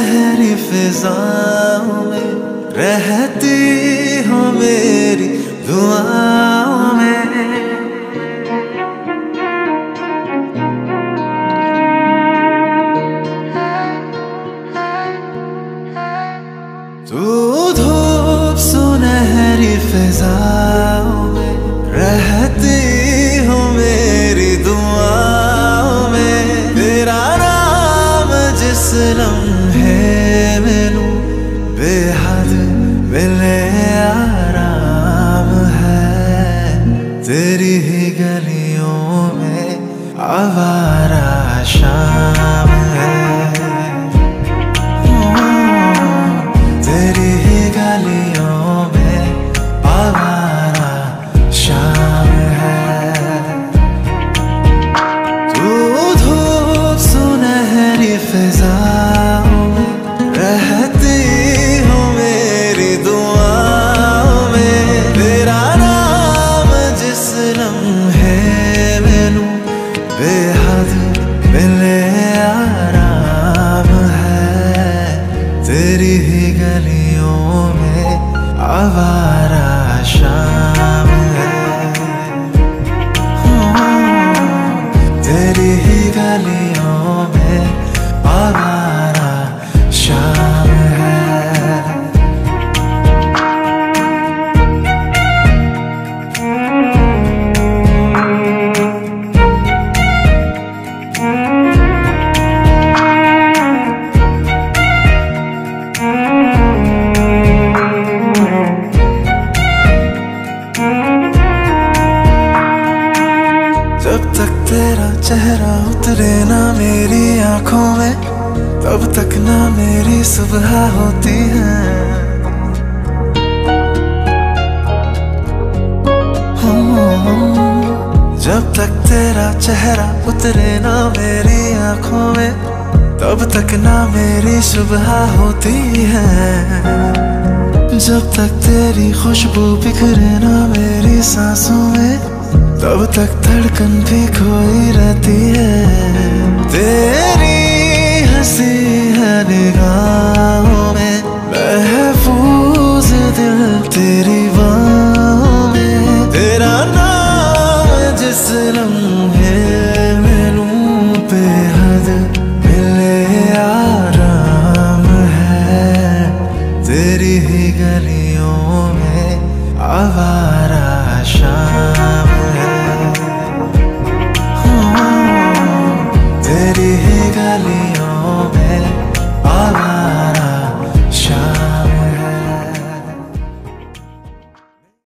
सुनहरी फिजाओं में रहती हो मेरी दुआओं में। तू धूप सुनहरी फिजाओं में रहती हो मेरी दुआओं में। तेरा नाम जिस लम्हे में लूं बेहद मिले आराम है। तेरी ही गलियों में आवारा शाम है। तेरी ही गलियों में आवारा शाम है। तू धूप सुनहरी फिजाओं में रहती हो मेरी दुआओं में। तेरा नाम जिस लम्हे में लूं बेहद मिले आराम है। तेरी ही गलियों में आवारा शाम है। तेरी ही गलियों में आवारा शाम है। जब तक तेरा चेहरा उतरे ना मेरी आंखों में तब तक ना मेरी सुबह होती है। जब तक तेरा चेहरा उतरे ना मेरी आंखों में तब तक ना मेरी सुबह होती है। जब तक तेरी खुशबू बिखरे ना मेरी सांसों में तब तक धड़कन भी खोई रहती है। तेरी हंसी है निगाहों में महफूज दिल तेरी बाहों में। तेरा नाम जिस लम्हे